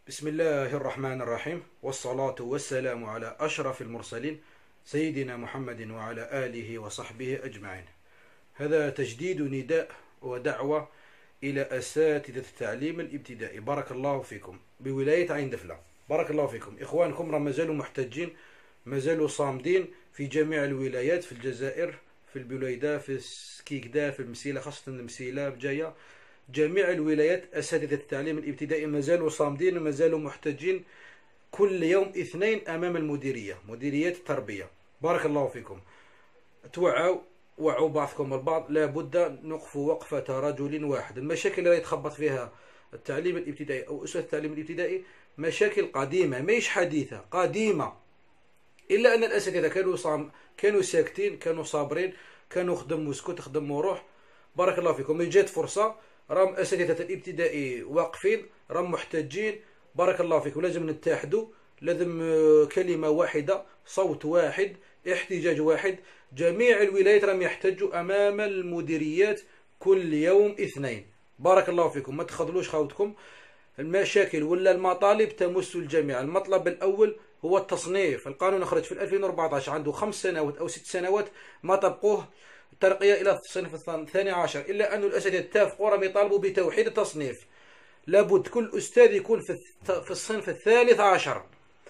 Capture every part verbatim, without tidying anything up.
بسم الله الرحمن الرحيم، والصلاة والسلام على أشرف المرسلين سيدنا محمد وعلى آله وصحبه أجمعين. هذا تجديد نداء ودعوة إلى أساتذة التعليم الابتدائي، بارك الله فيكم، بولاية عين دفلة. بارك الله فيكم إخوانكم، راه مازالوا محتجين، مازالوا صامدين في جميع الولايات، في الجزائر، في البليدة، في سكيكدا، في المسيلة، خاصة المسيلة بجاية، جميع الولايات أساتذة التعليم الابتدائي ما زالوا صامدين وما زالوا محتجين كل يوم اثنين أمام المديرية، مديرية التربية. بارك الله فيكم، توعوا، وعوا بعضكم البعض، لابد نقف وقفة رجل واحد. المشاكل اللي يتخبط فيها التعليم الابتدائي أو أسس التعليم الابتدائي مشاكل قديمة، ماهيش حديثة، قديمة. إلا أن الأساتذة كانوا صام كانوا ساكتين، كانوا صابرين، كانوا خدم وسكوت، خدم وروح. بارك الله فيكم، جات فرصة، راهم أساتذة الابتدائي واقفين، راهم محتجين. بارك الله فيكم، لازم نتحدوا، لازم كلمة واحدة، صوت واحد، احتجاج واحد. جميع الولايات راهم يحتجوا أمام المديريات كل يوم اثنين. بارك الله فيكم، ما تخذلوش خاوتكم. المشاكل ولا المطالب تمس الجميع. المطلب الأول هو التصنيف. القانون خرج في ألفين وأربعطاش، عنده خمس سنوات أو ست سنوات ما طبقوه، الترقية إلى الصنف الثاني عشر. إلا أن الأساتذة اتفقوا، راهم يطالبوا بتوحيد التصنيف. لابد كل أستاذ يكون في في الصنف الثالث عشر.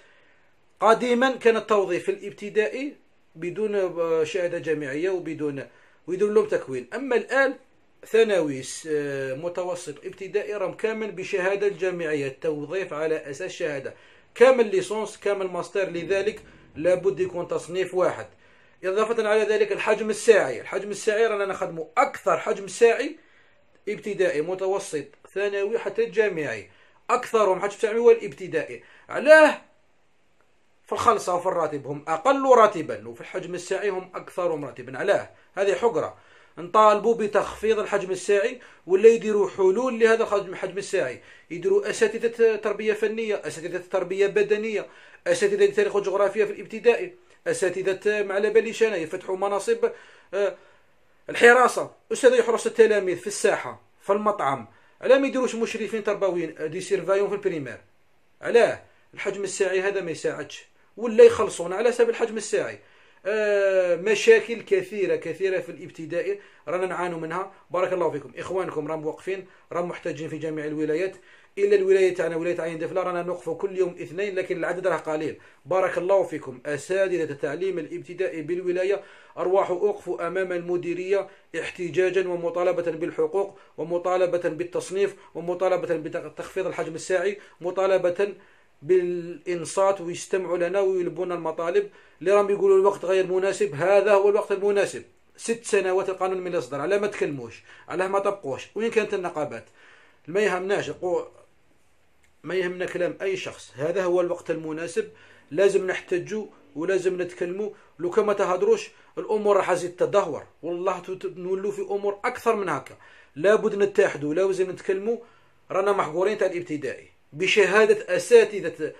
قديما كان التوظيف في الابتدائي بدون شهادة جامعية وبدون ويدون لهم تكوين. أما الآن ثانوي، متوسط، ابتدائي، راهم كامل بشهادة جامعية، التوظيف على أساس شهادة، كامل ليسونس، كامل ماستر. لذلك لابد يكون تصنيف واحد. إضافة على ذلك الحجم الساعي، الحجم الساعي رانا نخدموا أكثر حجم ساعي ابتدائي، متوسط، ثانوي، حتى الجامعي. أكثرهم حجم ساعي هو الابتدائي. علاه؟ في الخلصة وفي الراتب هم أقل راتبا، وفي الحجم الساعي هم أكثرهم راتبا. علاه؟ هذه حقرة. نطالبوا بتخفيض الحجم الساعي، ولا يديروا حلول لهذا الحجم الساعي. يديروا أساتذة تربية فنية، أساتذة تربية بدنية، أساتذة تاريخ وجغرافيا في الابتدائي، أساتذة مع باليشانة يفتحوا مناصب الحراسة، أستاذ يحرس التلاميذ في الساحة، في المطعم. علاه ما يديروش مشرفين تربويين، دي سيرفايون في البريمير؟ علاه؟ الحجم الساعي هذا ما يساعدش، ولا يخلصون على حسب الحجم الساعي. آه مشاكل كثيرة كثيرة في الابتدائي رانا نعانوا منها. بارك الله فيكم إخوانكم، راهم واقفين، راهم محتاجين في جميع الولايات. إلا الولاية تاعنا ولاية عين دفلة رانا نوقفوا كل يوم اثنين، لكن العدد راه قليل. بارك الله فيكم أساتذة التعليم الابتدائي بالولاية، أرواحوا أوقفوا أمام المديرية احتجاجا ومطالبة بالحقوق، ومطالبة بالتصنيف، ومطالبة بتخفيض الحجم الساعي، مطالبة بالإنصات ويستمعوا لنا ويلبونا المطالب. اللي راهم يقولوا الوقت غير مناسب، هذا هو الوقت المناسب. ست سنوات القانون من الإصدار، على ما تكلموش، على ما طبقوش. وين كانت النقابات؟ ما يهمناش، ما يهمنا كلام أي شخص. هذا هو الوقت المناسب، لازم نحتجوا ولازم نتكلموا. لو كما تهدروش الأمور راح تزيد تدهور، والله نولوا في أمور أكثر من هكا. لابد نتحدوا، لازم نتكلموا. رانا محقورين تاع الابتدائي بشهادة أساتذة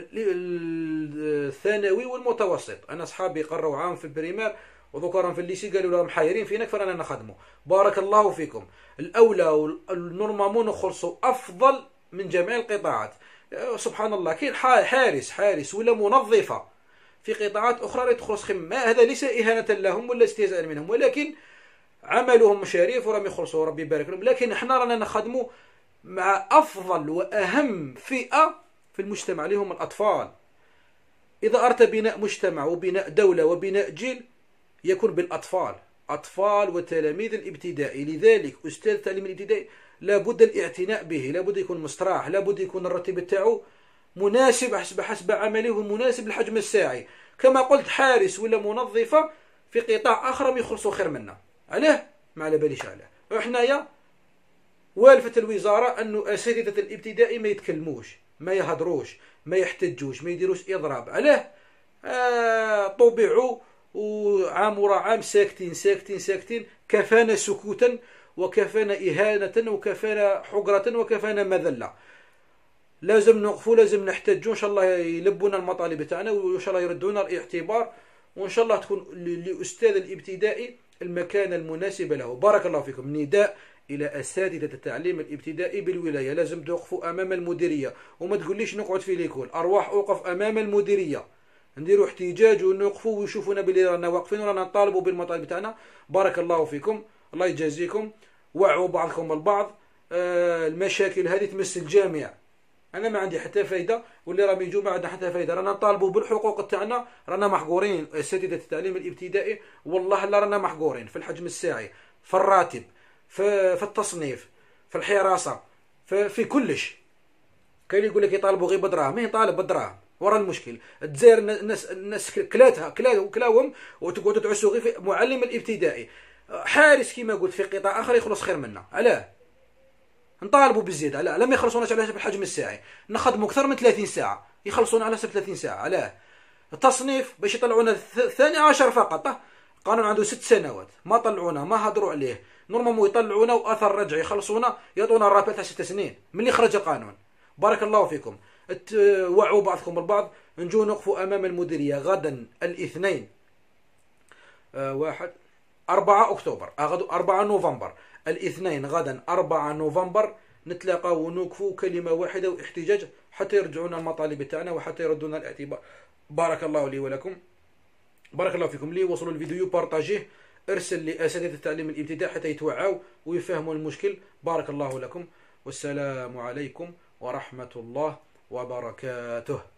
الثانوي والمتوسط. أنا أصحابي قروا عام في البريمير وذكرهم في الليسي، قالوا لهم حايرين فينك، فرانا نخدموا. بارك الله فيكم. الأولى والنورمالمون نخلصوا أفضل من جميع القطاعات. سبحان الله، كاين حارس حارس ولا منظفة في قطاعات أخرى تخلص خدمة. هذا ليس إهانة لهم ولا استهزاء منهم، ولكن عملهم شريف وراهم يخلصوا، ربي يبارك لهم. لكن احنا رانا نخدموا مع أفضل وأهم فئة في المجتمع، اللي هم الأطفال. إذا أردت بناء مجتمع وبناء دولة وبناء جيل، يكون بالأطفال، أطفال وتلاميذ الابتدائي. لذلك أستاذ التعليم الابتدائي لابد الاعتناء به، لابد يكون مستراح، لابد يكون الراتب تاعو مناسب حسب حسب عمله، ومناسب للحجم الساعي. كما قلت، حارس ولا منظفة في قطاع آخر يخلصوا خير منا. علاه؟ ما على باليش علاه. وحنايا والفت الوزارة أنه أساتذة الابتدائي ما يتكلموش، ما يهدروش، ما يحتجوش، ما يديروش إضراب. علاه؟ آه طبعوا وعام ورا عام ساكتين ساكتين ساكتين. كفانا سكوتا، وكفانا إهانة، وكفانا حقرة، وكفانا مذلة. لازم نوقفوا، لازم نحتجوا. إن شاء الله يلبونا المطالب تاعنا، وإن شاء الله يردونا الاعتبار، وإن شاء الله تكون لأستاذ الابتدائي المكان المناسب له. بارك الله فيكم. نداء الى اساتذه التعليم الابتدائي بالولايه، لازم توقفوا امام المديريه، وما تقوليش نقعد في ليكول، ارواح اوقف امام المديريه، نديروا احتجاج ونوقفوا ويشوفونا بلي رانا واقفين ورانا نطالبوا بالمطالب تاعنا. بارك الله فيكم، الله يجازيكم، وعوا بعضكم البعض. آه المشاكل هذه تمس الجميع، انا ما عندي حتى فايده، واللي راهم يجوا ما عندنا حتى فايده، رانا نطالبوا بالحقوق تاعنا، رانا محقورين اساتذه التعليم الابتدائي، والله لا رانا محقورين في الحجم الساعي، في الراتب، في, في التصنيف، في الحراسه، في, في كلش. كاين يقول لك يطالبوا غير بدراهم، مين طالب بدراهم؟ ورا المشكل الجزائر الناس الناس كلاتها كلاهم، وتقعدوا تعسوا غير في معلم الابتدائي، حارس كما قلت في قطاع اخر يخلص خير منا. علاه نطالبوا بالزياده؟ علاه لم يخلصوناش على حسب الحجم الساعي، نخدموا اكثر من ثلاثين ساعه يخلصونا على حسب ثلاثين ساعه. علاه التصنيف باش يطلعونا الثاني عشر فقط، قانون عنده ست سنوات ما طلعونا ما هضروا عليه، نورمالمون يطلعونا واثر رجعي يخلصونا يعطونا الرابط تاع ست سنين ملي خرج القانون. بارك الله فيكم، وعوا بعضكم البعض، نجو نقفوا امام المديريه غدا الاثنين آه واحد أربعة أكتوبر، غدو أربعة نوفمبر، الاثنين غدا أربعة نوفمبر، نتلاقاو ونوقفوا كلمة واحدة واحتجاج حتى يرجعونا المطالب تاعنا وحتى يردونا الاعتبار. بارك الله لي ولكم، بارك الله فيكم. لي وصلوا الفيديو بارطاجيه، ارسل لأساتذة التعليم الابتدائي حتى يتوعوا ويفهموا المشكل. بارك الله لكم، والسلام عليكم ورحمة الله وبركاته.